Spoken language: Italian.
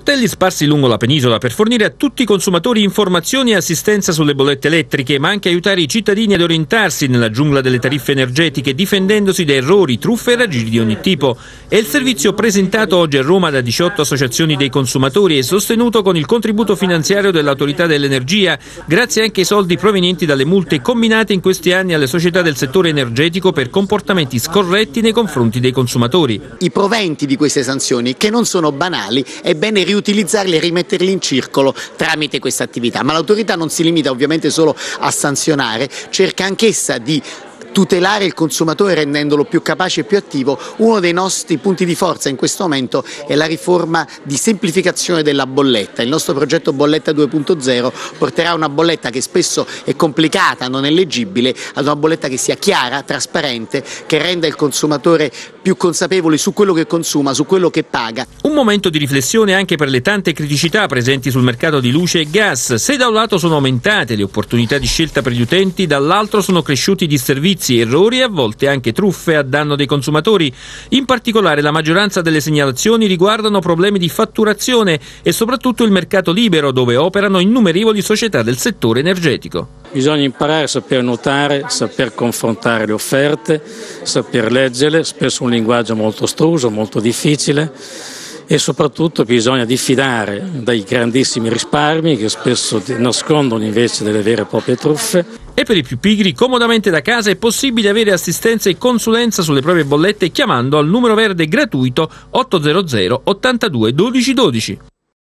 Sportelli sparsi lungo la penisola per fornire a tutti i consumatori informazioni e assistenza sulle bollette elettriche, ma anche aiutare i cittadini ad orientarsi nella giungla delle tariffe energetiche, difendendosi da errori, truffe e raggiri di ogni tipo. È il servizio presentato oggi a Roma da 18 associazioni dei consumatori e sostenuto con il contributo finanziario dell'Autorità dell'Energia, grazie anche ai soldi provenienti dalle multe combinate in questi anni alle società del settore energetico per comportamenti scorretti nei confronti dei consumatori. I proventi di queste sanzioni, che non sono banali, è bene riutilizzarli e rimetterli in circolo tramite questa attività, ma l'autorità non si limita ovviamente solo a sanzionare, cerca anch'essa di tutelare il consumatore rendendolo più capace e più attivo. Uno dei nostri punti di forza in questo momento è la riforma di semplificazione della bolletta. Il nostro progetto Bolletta 2.0 porterà una bolletta che spesso è complicata, non è leggibile, ad una bolletta che sia chiara, trasparente, che renda il consumatore più consapevole su quello che consuma, su quello che paga. Un momento di riflessione anche per le tante criticità presenti sul mercato di luce e gas. Se da un lato sono aumentate le opportunità di scelta per gli utenti, dall'altro sono cresciuti i disservizi, errori e a volte anche truffe a danno dei consumatori. In particolare la maggioranza delle segnalazioni riguardano problemi di fatturazione e soprattutto il mercato libero, dove operano innumerevoli società del settore energetico. Bisogna imparare a saper notare, saper confrontare le offerte, saper leggerle, spesso un linguaggio molto astruso, molto difficile, e soprattutto bisogna diffidare dai grandissimi risparmi che spesso nascondono invece delle vere e proprie truffe. E per i più pigri, comodamente da casa è possibile avere assistenza e consulenza sulle proprie bollette chiamando al numero verde gratuito 800 82 12 12.